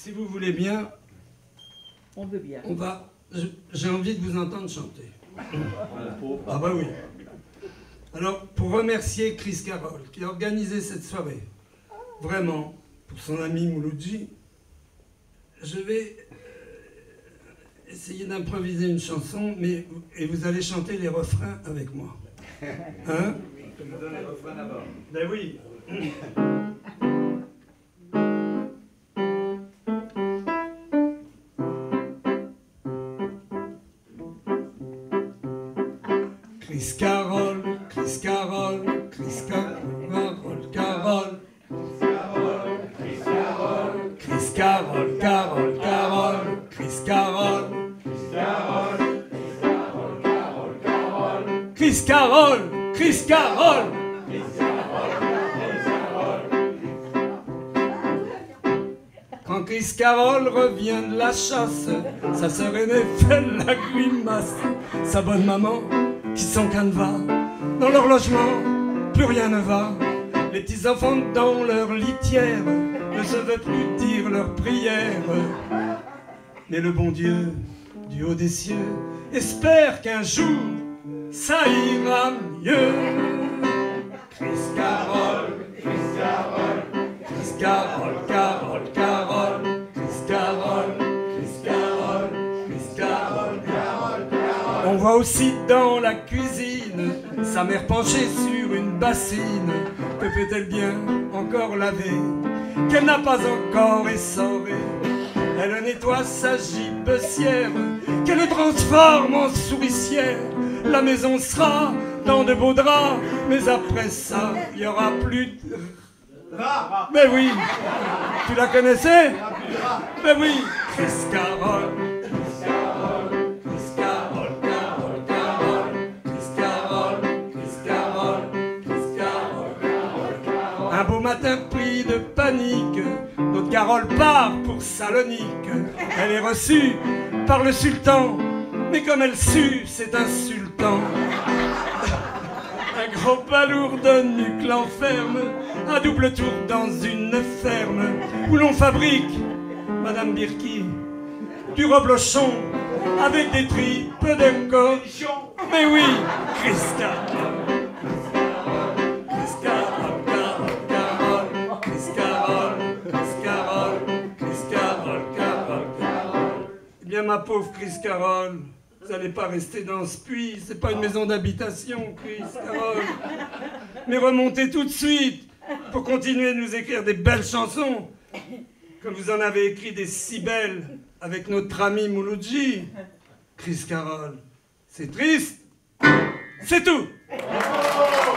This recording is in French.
Si vous voulez bien, on veut bien. J'ai envie de vous entendre chanter. Ah bah oui. Alors, pour remercier Chris Carroll, qui a organisé cette soirée, vraiment, pour son ami Mouloudji, je vais essayer d'improviser une chanson, et vous allez chanter les refrains avec moi. Hein? Tu me donnes les refrains d'abord. Ben oui. Chris Carroll, Chris Carroll, Chris Carroll, Carroll, Chris Carroll, Chris Carroll, Carroll, Carroll, Chris Carroll, Chris Carroll, Chris Carroll. Quand Chris Carroll revient de la chasse, sa sœur aînée fait la grimace. Sa bonne maman qui sont canevas, dans leur logement, plus rien ne va. Les petits enfants dans leur litière ne se veulent plus dire leurs prières. Mais le bon Dieu, du haut des cieux, espère qu'un jour, ça ira mieux. Chris Carroll, Chris Carroll, Chris Carroll, Carroll, Carroll, Chris Carroll, Chris Carroll, Chris Carroll, Carroll, Carroll. On voit aussi dans la cuisine sa mère penchée sur une bassine. Que peut-elle bien encore laver, qu'elle n'a pas encore essoré? Elle nettoie sa gibecière, qu'elle transforme en souricière. La maison sera dans de beaux draps, mais après ça, il n'y aura plus de... Mais oui, tu la connaissais? Mais oui, Chris Carroll, Chris Carroll, Chris Carroll, Carroll, Carroll, Chris Carroll, Chris Carroll, Chris Carroll, Carroll, Carroll. Un beau matin pris de panique, notre Carole part pour Salonique. Elle est reçue par le sultan, mais comme elle sue, c'est insultant. Un gros palourd de nuque l'enferme à double tour dans une ferme où l'on fabrique, Madame Birki, du reblochon avec des tripes de cochon. Mais oui, Chris Carroll, Chris Carroll, Carroll, Carroll, Chris Carroll, Chris Carroll, Chris Carroll, Carroll, Carroll. Eh bien, ma pauvre Chris Carroll, vous n'allez pas rester dans ce puits, c'est pas une maison d'habitation, Chris Carroll. Mais remontez tout de suite pour continuer de nous écrire des belles chansons, comme vous en avez écrit des si belles avec notre ami Mouloudji. Chris Carroll, c'est triste, c'est tout.